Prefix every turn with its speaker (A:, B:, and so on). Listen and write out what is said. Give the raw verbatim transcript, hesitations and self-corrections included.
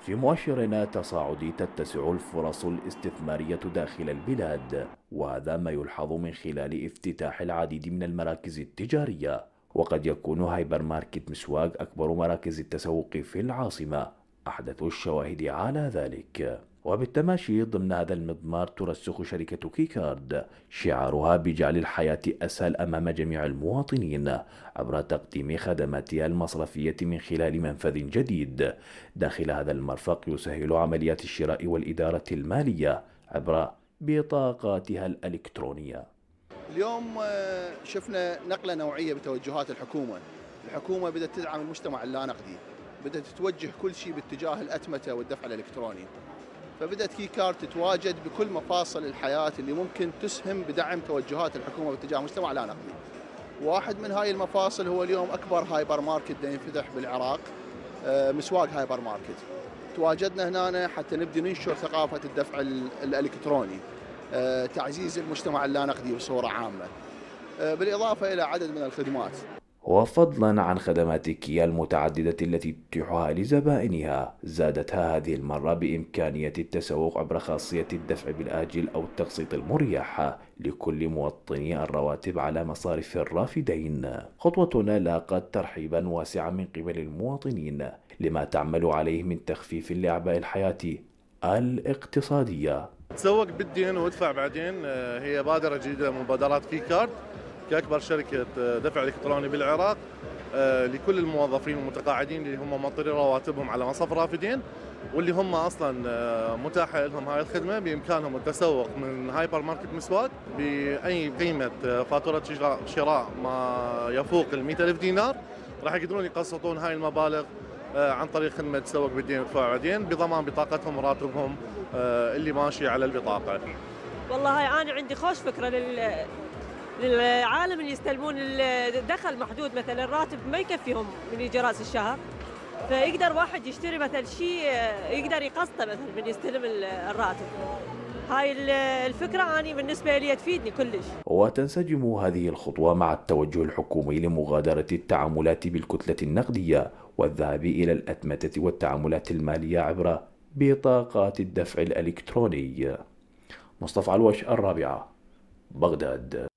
A: في مؤشرنا تصاعدي تتسع الفرص الاستثمارية داخل البلاد، وهذا ما يلحظ من خلال افتتاح العديد من المراكز التجارية. وقد يكون هايبر ماركت مسواق أكبر مراكز التسوق في العاصمة أحدث الشواهد على ذلك. وبالتماشي ضمن هذا المضمار ترسخ شركة كيكارد شعارها بجعل الحياة أسهل أمام جميع المواطنين عبر تقديم خدماتها المصرفية من خلال منفذ جديد داخل هذا المرفق يسهل عمليات الشراء والإدارة المالية عبر بطاقاتها الإلكترونية.
B: اليوم آه، شفنا نقلة نوعية بتوجهات الحكومة. الحكومة بدأت تدعم المجتمع اللانقدي، بدأت توجه كل شيء باتجاه الأتمتة والدفع الإلكتروني. فبدأت كيكارد تتواجد بكل مفاصل الحياة اللي ممكن تسهم بدعم توجهات الحكومة باتجاه المجتمع اللانقدي. واحد من هاي المفاصل هو اليوم أكبر هايبر ماركت دا ينفتح بالعراق، آه، مسواق هايبر ماركت. تواجدنا هنا حتى نبدي ننشر ثقافة الدفع الإلكتروني، آه، تعزيز المجتمع اللانقدي بصورة عامة، آه، بالإضافة إلى عدد من الخدمات.
A: وفضلا عن خدمات كيا المتعددة التي تتيحها لزبائنها، زادتها هذه المرة بإمكانية التسوق عبر خاصية الدفع بالآجل أو التقسيط المريح لكل موطني الرواتب على مصارف الرافدين. خطوتنا لاقت ترحيبا واسعا من قبل المواطنين لما تعمل عليه من تخفيف لأعباء الحياة الاقتصادية.
C: تسوق بالدين وادفع بعدين، هي بادرة جديدة من مبادرات كيكارد كأكبر شركة دفع إلكتروني بالعراق لكل الموظفين والمتقاعدين اللي هم مطري رواتبهم على مصرف رافدين، واللي هم أصلا متاحة لهم هاي الخدمة. بإمكانهم التسوق من هايبر ماركت مسواق بأي قيمة فاتورة شراء ما يفوق المئة ألف دينار، راح يقدرون يقسطون هاي المبالغ عن طريق خدمة تسوق بالدين وادفع بعدين بضمان بطاقتهم وراتبهم اللي ماشي على البطاقة.
D: والله هاي أنا عندي خوش فكرة لل للعالم اللي يستلمون الدخل محدود، مثلا الراتب ما يكفيهم من يجي راس الشهر، فيقدر واحد يشتري مثلا شيء يقدر يقسطه مثلا من يستلم الراتب. هاي الفكرة أنا بالنسبة لي تفيدني كلش.
A: وتنسجم هذه الخطوة مع التوجه الحكومي لمغادرة التعاملات بالكتلة النقدية والذهاب إلى الأتمتة والتعاملات المالية عبر بطاقات الدفع الإلكتروني. مصطفى علوش، الرابعة، بغداد.